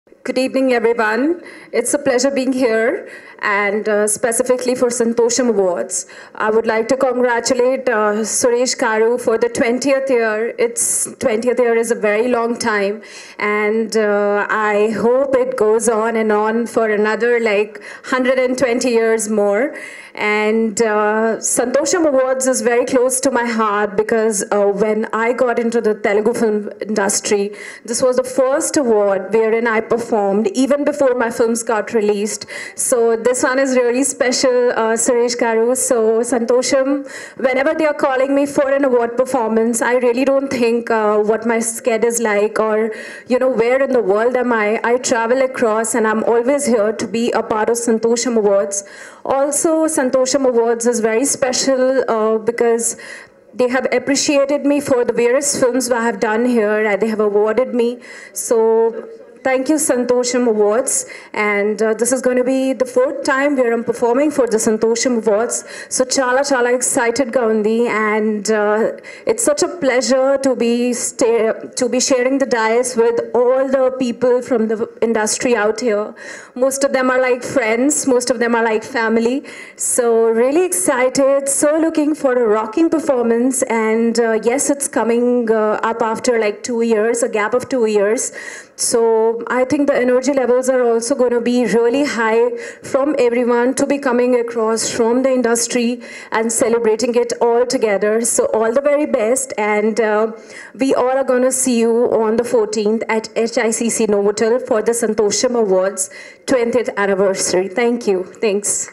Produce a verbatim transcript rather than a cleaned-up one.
Good evening, everyone. It's a pleasure being here, and uh, specifically for Santosham Awards. I would like to congratulate uh, Suresh Karu for the twentieth year. Its twentieth year is a very long time, and uh, I hope it goes on and on for another like one hundred twenty years more. And uh, Santosham Awards is very close to my heart because uh, when I got into the Telugu film industry, this was the first award wherein I performed even before my films got released. So this one is really special, uh, Suresh Karu. So Santosham, whenever they are calling me for an award performance, I really don't think uh, what my schedule is like or, you know, where in the world am I. I travel across and I'm always here to be a part of Santosham Awards. Also, Santosham Awards is very special uh, because they have appreciated me for the various films I have done here and they have awarded me. So thank you, Santosham Awards. And uh, this is going to be the fourth time where I'm performing for the Santosham Awards. So chala chala excited ga undi, and uh, it's such a pleasure to be stay, to be sharing the dais with all the people from the industry out here. Most of them are like friends, most of them are like family. So really excited, so looking for a rocking performance. And uh, yes, it's coming uh, up after like two years, a gap of two years. So I think the energy levels are also going to be really high from everyone to be coming across from the industry and celebrating it all together. So all the very best, and uh, we all are going to see you on the fourteenth at H I C C Novotel for the Santosham Awards twentieth anniversary. Thank you. Thanks.